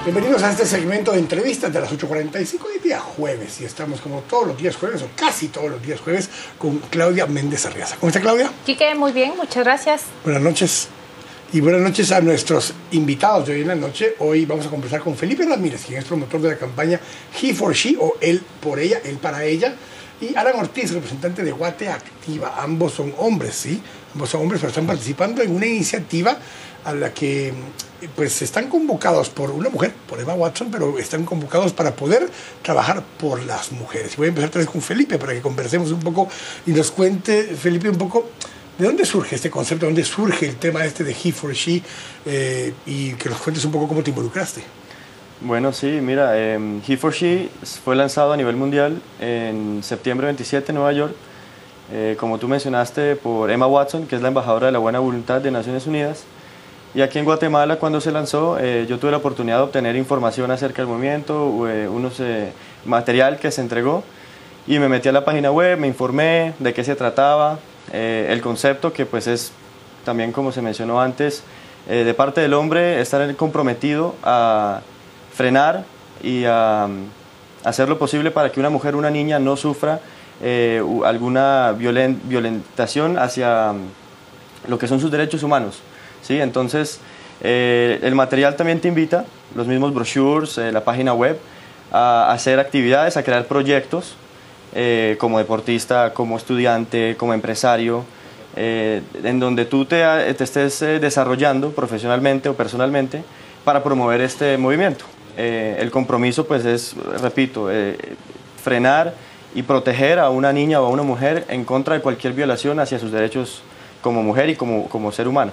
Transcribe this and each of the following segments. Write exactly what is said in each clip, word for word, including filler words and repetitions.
Bienvenidos a este segmento de entrevistas de las ocho cuarenta y cinco, hoy día jueves, y estamos como todos los días jueves, o casi todos los días jueves, con Claudia Méndez Arriaza. ¿Cómo está, Claudia? Quique, muy bien, muchas gracias. Buenas noches. Y buenas noches a nuestros invitados de hoy en la noche. Hoy vamos a conversar con Felipe Ramírez, quien es promotor de la campaña He for She, o Él por Ella, Él para Ella, y Alan Ortiz, representante de Guate Activa. Ambos son hombres, ¿sí? Ambos son hombres, pero están participando en una iniciativa a la que pues están convocados por una mujer, por Emma Watson, pero están convocados para poder trabajar por las mujeres. Y voy a empezar otra vez con Felipe para que conversemos un poco y nos cuente, Felipe, un poco de dónde surge este concepto, de dónde surge el tema este de He for She, eh, y que nos cuentes un poco cómo te involucraste. Bueno, sí, mira, eh, He for She fue lanzado a nivel mundial en septiembre veintisiete en Nueva York, eh, como tú mencionaste, por Emma Watson, que es la embajadora de la buena voluntad de Naciones Unidas. Y aquí en Guatemala, cuando se lanzó, eh, yo tuve la oportunidad de obtener información acerca del movimiento, eh, unos eh, material que se entregó, y me metí a la página web, me informé de qué se trataba, eh, el concepto que pues es también, como se mencionó antes, eh, de parte del hombre, estar comprometido a frenar y a, a hacer lo posible para que una mujer, una niña no sufra eh, alguna violen, violentación hacia lo que son sus derechos humanos. ¿Sí? Entonces, eh, el material también te invita, los mismos brochures, eh, la página web, a hacer actividades, a crear proyectos, eh, como deportista, como estudiante, como empresario, eh, en donde tú te, te estés eh, desarrollando profesionalmente o personalmente para promover este movimiento. Eh, el compromiso, pues, es, repito, eh, frenar y proteger a una niña o a una mujer en contra de cualquier violación hacia sus derechos como mujer y como, como ser humano.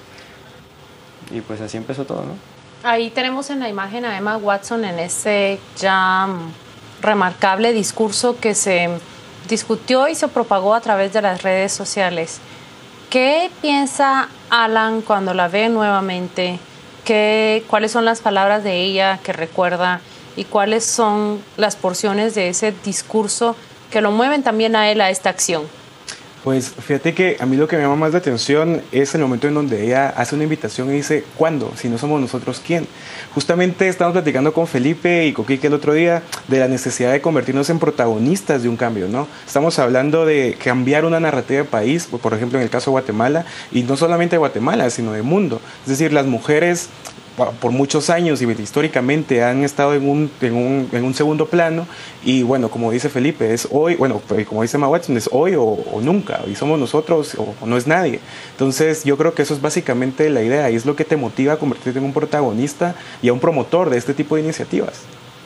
Y pues así empezó todo, ¿no? Ahí tenemos en la imagen a Emma Watson en ese ya remarcable discurso que se discutió y se propagó a través de las redes sociales. ¿Qué piensa Alan cuando la ve nuevamente? ¿Qué, ¿Cuáles son las palabras de ella que recuerda? ¿Y cuáles son las porciones de ese discurso que lo mueven también a él a esta acción? Pues fíjate que a mí lo que me llama más la atención es el momento en donde ella hace una invitación y dice, ¿cuándo? Si no somos nosotros, ¿quién? Justamente estamos platicando con Felipe y con Quique el otro día de la necesidad de convertirnos en protagonistas de un cambio, ¿no? Estamos hablando de cambiar una narrativa de país, por ejemplo en el caso de Guatemala, y no solamente de Guatemala, sino del mundo. Es decir, las mujeres por muchos años y históricamente han estado en un, en un, en un segundo plano, y bueno, como dice Felipe, es hoy, bueno, como dice Emma Watson, es hoy o, o nunca, y somos nosotros o, o no es nadie. Entonces yo creo que eso es básicamente la idea, y es lo que te motiva a convertirte en un protagonista y a un promotor de este tipo de iniciativas.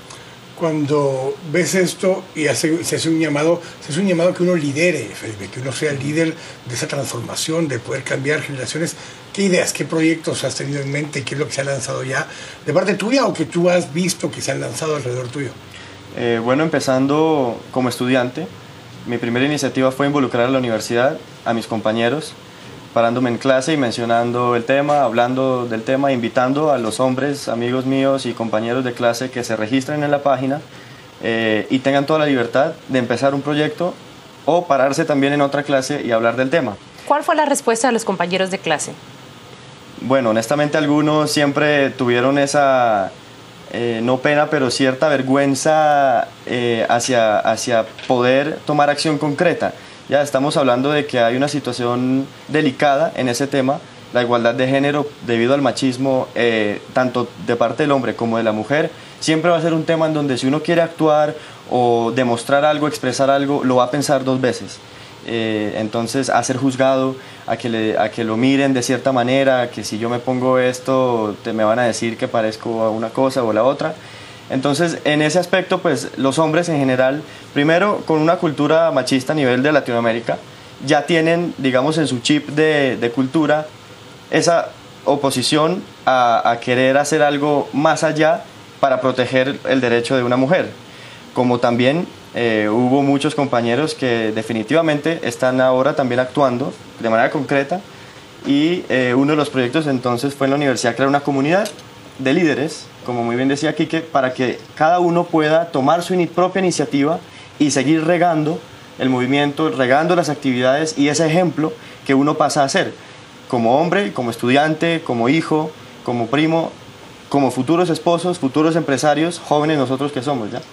Cuando ves esto y hace, se hace un llamado, se hace un llamado que uno lidere, Felipe, que uno sea el líder de esa transformación, de poder cambiar generaciones. ¿Qué ideas, qué proyectos has tenido en mente? ¿Qué es lo que se ha lanzado ya de parte tuya o que tú has visto que se han lanzado alrededor tuyo? Eh, bueno, empezando como estudiante, mi primera iniciativa fue involucrar a la universidad, a mis compañeros, parándome en clase y mencionando el tema, hablando del tema, invitando a los hombres, amigos míos y compañeros de clase que se registren en la página eh, y tengan toda la libertad de empezar un proyecto o pararse también en otra clase y hablar del tema. ¿Cuál fue la respuesta de los compañeros de clase? Bueno, honestamente algunos siempre tuvieron esa, eh, no pena, pero cierta vergüenza eh, hacia, hacia poder tomar acción concreta. Ya estamos hablando de que hay una situación delicada en ese tema, la igualdad de género debido al machismo, eh, tanto de parte del hombre como de la mujer, siempre va a ser un tema en donde si uno quiere actuar o demostrar algo, expresar algo, lo va a pensar dos veces. Eh, entonces, a ser juzgado, a que, le, a que lo miren de cierta manera, que si yo me pongo esto, te, me van a decir que parezco a una cosa o la otra. Entonces, en ese aspecto, pues los hombres en general, primero con una cultura machista a nivel de Latinoamérica, ya tienen, digamos, en su chip de, de cultura esa oposición a, a querer hacer algo más allá para proteger el derecho de una mujer. Como también eh, hubo muchos compañeros que definitivamente están ahora también actuando de manera concreta, y eh, uno de los proyectos entonces fue en la universidad crear una comunidad de líderes, como muy bien decía Quique, para que cada uno pueda tomar su propia iniciativa y seguir regando el movimiento, regando las actividades y ese ejemplo que uno pasa a hacer como hombre, como estudiante, como hijo, como primo, como futuros esposos, futuros empresarios, jóvenes nosotros que somos, ¿ya?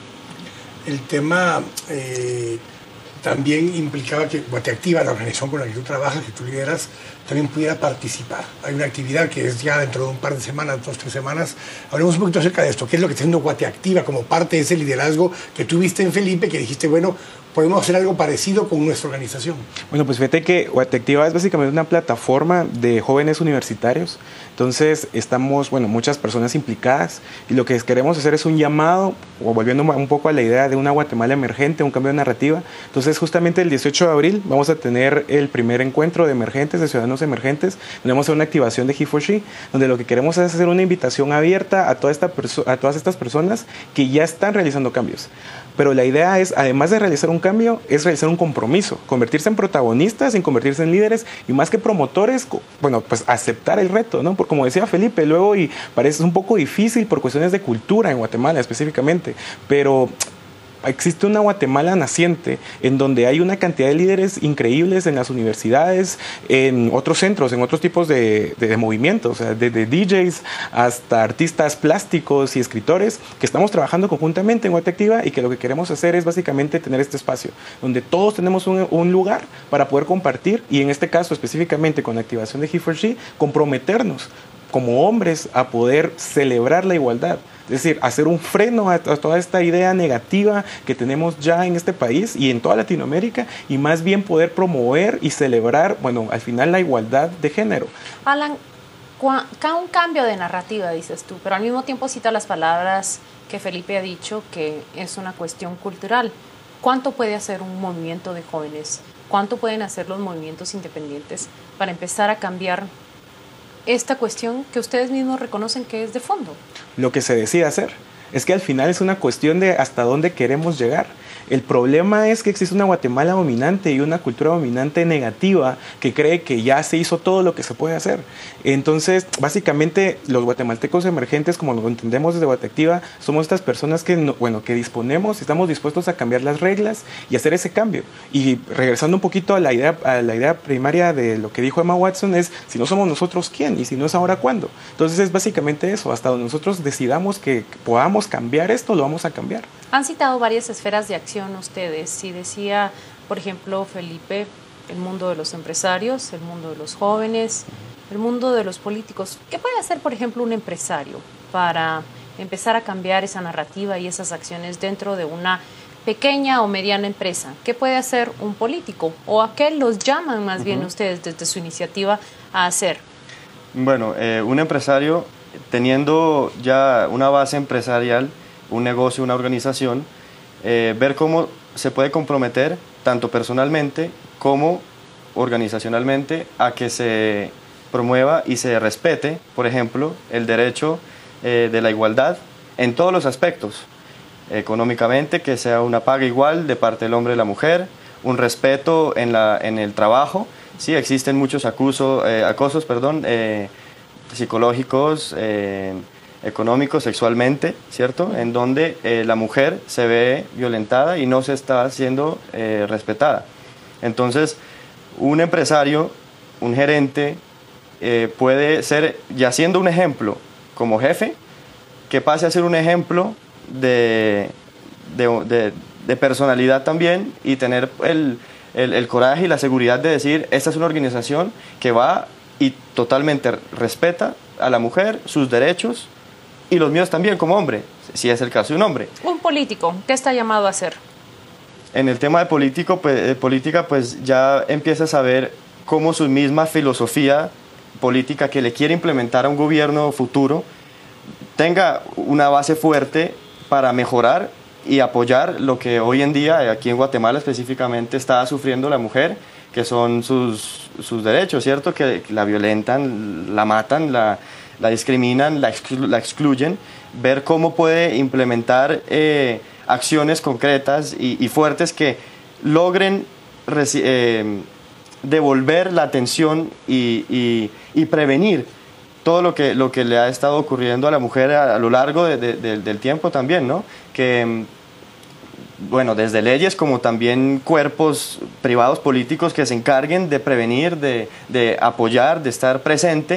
El tema eh, también implicaba que Guateactiva, la organización con la que tú trabajas, que tú lideras, también pudiera participar. Hay una actividad que es ya dentro de un par de semanas, dos, tres semanas. Hablemos un poquito acerca de esto. ¿Qué es lo que está haciendo Guateactiva como parte de ese liderazgo que tuviste en Felipe, que dijiste, bueno, podemos hacer algo parecido con nuestra organización? Bueno, pues fíjate que Guateactiva es básicamente una plataforma de jóvenes universitarios. Entonces estamos, bueno, muchas personas implicadas y lo que queremos hacer es un llamado, o volviendo un poco a la idea de una Guatemala emergente, un cambio de narrativa. Entonces justamente el dieciocho de abril vamos a tener el primer encuentro de emergentes, de ciudadanos emergentes, donde vamos a hacer una activación de He for She, donde lo que queremos es hacer una invitación abierta a, toda esta a todas estas personas que ya están realizando cambios. Pero la idea es, además de realizar un cambio, es realizar un compromiso, convertirse en protagonistas, en convertirse en líderes y más que promotores, bueno, pues aceptar el reto, ¿no? Porque como decía Felipe, luego y parece un poco difícil por cuestiones de cultura en Guatemala específicamente, pero existe una Guatemala naciente en donde hay una cantidad de líderes increíbles en las universidades, en otros centros, en otros tipos de, de, de movimientos, o sea, desde D Js hasta artistas plásticos y escritores que estamos trabajando conjuntamente en Guateactiva y que lo que queremos hacer es básicamente tener este espacio donde todos tenemos un, un lugar para poder compartir y en este caso específicamente con la activación de He for She, comprometernos como hombres a poder celebrar la igualdad. Es decir, hacer un freno a, a toda esta idea negativa que tenemos ya en este país y en toda Latinoamérica y más bien poder promover y celebrar, bueno, al final la igualdad de género. Alan, un cambio de narrativa, dices tú, pero al mismo tiempo cita las palabras que Felipe ha dicho que es una cuestión cultural. ¿Cuánto puede hacer un movimiento de jóvenes? ¿Cuánto pueden hacer los movimientos independientes para empezar a cambiar esta cuestión que ustedes mismos reconocen que es de fondo? Lo que se decide hacer es que al final es una cuestión de hasta dónde queremos llegar. El problema es que existe una Guatemala dominante y una cultura dominante negativa que cree que ya se hizo todo lo que se puede hacer. Entonces, básicamente, los guatemaltecos emergentes, como lo entendemos desde Guateactiva, somos estas personas que, no, bueno, que disponemos, estamos dispuestos a cambiar las reglas y hacer ese cambio. Y regresando un poquito a la idea, a la idea primaria de lo que dijo Emma Watson, es si no somos nosotros, ¿quién? Y si no es ahora, ¿cuándo? Entonces, es básicamente eso. Hasta donde nosotros decidamos que podamos cambiar esto, lo vamos a cambiar. Han citado varias esferas de acción ustedes. Si decía, por ejemplo, Felipe, el mundo de los empresarios, el mundo de los jóvenes, el mundo de los políticos. ¿Qué puede hacer, por ejemplo, un empresario para empezar a cambiar esa narrativa y esas acciones dentro de una pequeña o mediana empresa? ¿Qué puede hacer un político? ¿O a qué los llaman más uh-huh. bien ustedes desde su iniciativa a hacer? Bueno, eh, un empresario teniendo ya una base empresarial, un negocio, una organización, eh, ver cómo se puede comprometer tanto personalmente como organizacionalmente a que se promueva y se respete, por ejemplo, el derecho eh, de la igualdad en todos los aspectos. Económicamente, que sea una paga igual de parte del hombre y la mujer, un respeto en, la, en el trabajo. Sí, existen muchos acuso, eh, acosos perdón, eh, psicológicos, eh, económicos, sexualmente, ¿cierto? En donde eh, la mujer se ve violentada y no se está siendo eh, respetada. Entonces, un empresario, un gerente, eh, puede ser, ya siendo un ejemplo como jefe, que pase a ser un ejemplo de, de, de, de personalidad también y tener el, el, el coraje y la seguridad de decir, esta es una organización que va y totalmente respeta a la mujer, sus derechos, y los míos también como hombre, si es el caso de un hombre. Un político, ¿qué está llamado a hacer? En el tema de, político, pues, de política, pues ya empieza a saber cómo su misma filosofía política que le quiere implementar a un gobierno futuro tenga una base fuerte para mejorar y apoyar lo que hoy en día, aquí en Guatemala específicamente, está sufriendo la mujer, que son sus, sus derechos, ¿cierto? Que la violentan, la matan, la... la discriminan, la, exclu la excluyen, ver cómo puede implementar eh, acciones concretas y, y fuertes que logren eh, devolver la atención y, y, y prevenir todo lo que, lo que le ha estado ocurriendo a la mujer a, a lo largo de, de, de, del tiempo también, ¿no? Que, bueno, desde leyes como también cuerpos privados políticos que se encarguen de prevenir, de, de apoyar, de estar presente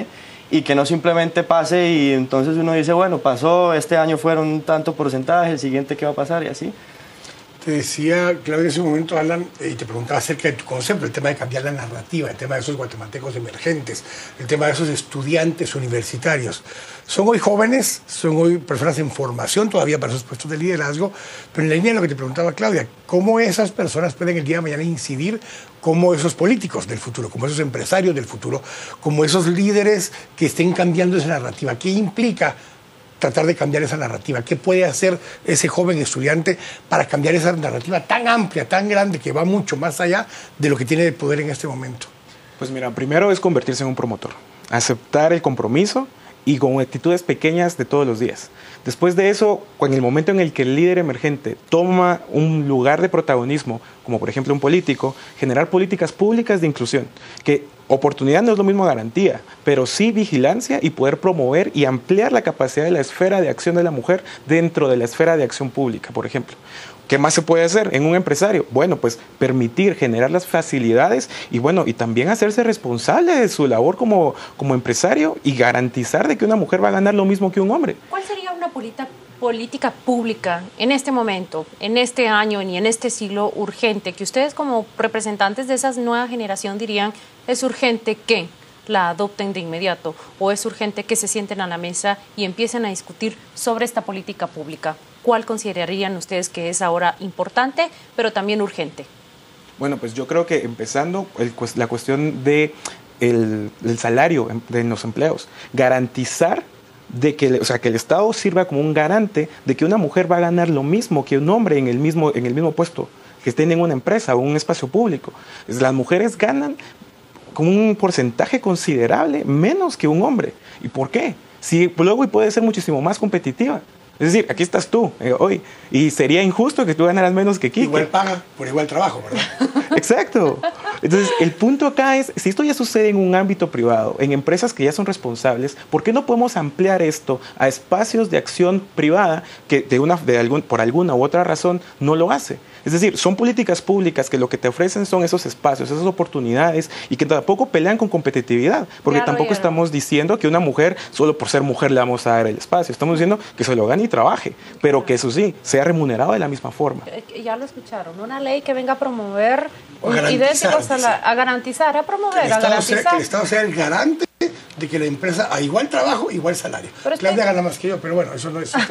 y que no simplemente pase y entonces uno dice, bueno, pasó, este año fueron un tanto porcentaje, el siguiente qué va a pasar y así. Te decía, Claudia, en ese momento, Alan, y te preguntaba acerca de tu concepto, el tema de cambiar la narrativa, el tema de esos guatemaltecos emergentes, el tema de esos estudiantes universitarios. Son hoy jóvenes, son hoy personas en formación todavía para esos puestos de liderazgo, pero en la línea de lo que te preguntaba Claudia, ¿cómo esas personas pueden el día de mañana incidir como esos políticos del futuro, como esos empresarios del futuro, como esos líderes que estén cambiando esa narrativa? ¿Qué implica tratar de cambiar esa narrativa? ¿Qué puede hacer ese joven estudiante para cambiar esa narrativa tan amplia, tan grande, que va mucho más allá de lo que tiene de poder en este momento? Pues mira, primero es convertirse en un promotor, aceptar el compromiso y con actitudes pequeñas de todos los días. Después de eso, en el momento en el que el líder emergente toma un lugar de protagonismo, como por ejemplo un político, generar políticas públicas de inclusión, que oportunidad no es lo mismo garantía, pero sí vigilancia y poder promover y ampliar la capacidad de la esfera de acción de la mujer dentro de la esfera de acción pública, por ejemplo. ¿Qué más se puede hacer en un empresario? Bueno, pues permitir, generar las facilidades y bueno, y también hacerse responsable de su labor como, como empresario y garantizar de que una mujer va a ganar lo mismo que un hombre. ¿Cuál sería una política, política pública en este momento, en este año y en este siglo urgente, que ustedes como representantes de esa nueva generación dirían es urgente que la adopten de inmediato o es urgente que se sienten a la mesa y empiecen a discutir sobre esta política pública? ¿Cuál considerarían ustedes que es ahora importante, pero también urgente? Bueno, pues yo creo que empezando el, la cuestión de el, el salario de los empleos, garantizar de que, o sea, que el Estado sirva como un garante de que una mujer va a ganar lo mismo que un hombre en el mismo, en el mismo puesto, que estén en una empresa o un espacio público. Las mujeres ganan con un porcentaje considerable menos que un hombre. ¿Y por qué? Si luego puede ser muchísimo más competitiva. Es decir, aquí estás tú eh, hoy y sería injusto que tú ganaras menos que Quique. Igual paga por igual trabajo, ¿verdad? Exacto. Entonces, el punto acá es, si esto ya sucede en un ámbito privado, en empresas que ya son responsables, ¿por qué no podemos ampliar esto a espacios de acción privada que de una, de algún, por alguna u otra razón no lo hace? Es decir, son políticas públicas que lo que te ofrecen son esos espacios, esas oportunidades y que tampoco pelean con competitividad, porque claro, tampoco estamos diciendo que una mujer, solo por ser mujer le vamos a dar el espacio, estamos diciendo que se lo gane y trabaje, pero que eso sí, sea remunerado de la misma forma. Ya lo escucharon, una ley que venga a promover O idénticos a, la, a garantizar, a promover, que a garantizar. Sea, que el Estado sea el garante de que la empresa a igual trabajo, igual salario. Pero Claudia que... gana más que yo, pero bueno, eso no es...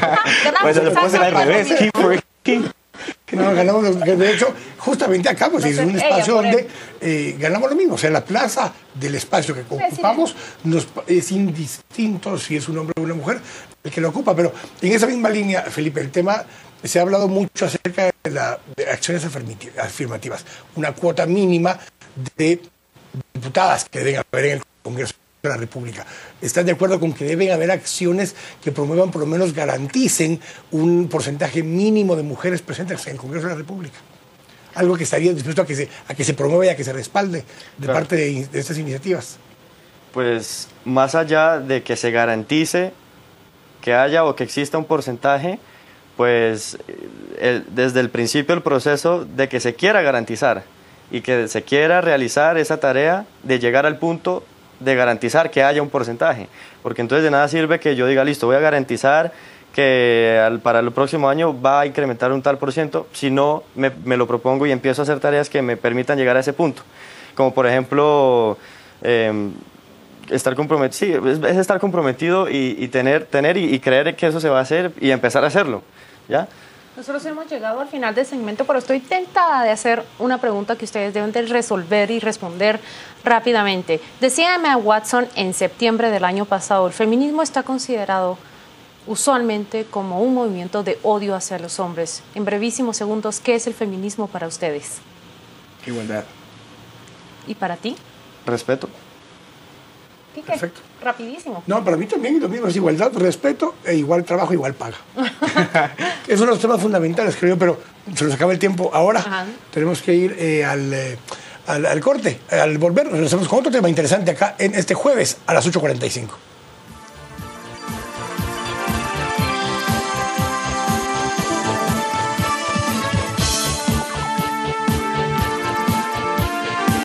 Pues lo puede ser al revés. Keep for king. No, ganamos, de hecho, justamente acá, pues, es un espacio donde eh, ganamos lo mismo. O sea, la plaza del espacio que ocupamos nos, es indistinto si es un hombre o una mujer el que lo ocupa. Pero en esa misma línea, Felipe, el tema, se ha hablado mucho acerca de, la, de acciones afirmativas. Una cuota mínima de diputadas que deben haber en el Congreso de la República. ¿Estás de acuerdo con que deben haber acciones que promuevan, por lo menos garanticen un porcentaje mínimo de mujeres presentes en el Congreso de la República? Algo que estaría dispuesto a que se, a que se promueva y a que se respalde de claro. parte de, de estas iniciativas. Pues más allá de que se garantice que haya o que exista un porcentaje, pues el, desde el principio el proceso de que se quiera garantizar y que se quiera realizar esa tarea de llegar al punto de garantizar que haya un porcentaje, porque entonces de nada sirve que yo diga, listo, voy a garantizar que al, para el próximo año va a incrementar un tal por ciento, si no me, me lo propongo y empiezo a hacer tareas que me permitan llegar a ese punto, como por ejemplo eh, estar comprometido, sí, es, es estar comprometido y, y tener, tener y, y creer que eso se va a hacer y empezar a hacerlo, ¿ya? Nosotros hemos llegado al final del segmento, pero estoy tentada de hacer una pregunta que ustedes deben de resolver y responder rápidamente. Decía Emma Watson en septiembre del año pasado, el feminismo está considerado usualmente como un movimiento de odio hacia los hombres. En brevísimos segundos, ¿qué es el feminismo para ustedes? Igualdad. ¿Y para ti? Respeto. Quique, Perfecto. rapidísimo. No, para mí también lo mismo, es igualdad, respeto e igual trabajo, igual paga. Esos son los temas fundamentales, creo yo, pero se nos acaba el tiempo. Ahora Ajá. tenemos que ir eh, al, eh, al, al corte. Al volver, regresamos con otro tema interesante acá en este jueves a las ocho cuarenta y cinco.